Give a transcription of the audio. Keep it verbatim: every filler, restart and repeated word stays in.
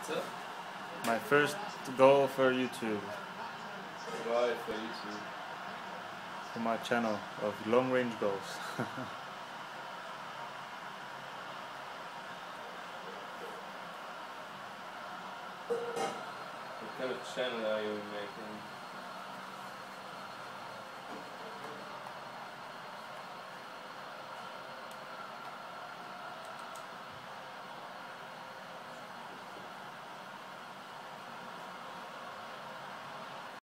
up? My first goal for YouTube, Why for YouTube? for my channel of long range goals. What kind of channel are you making?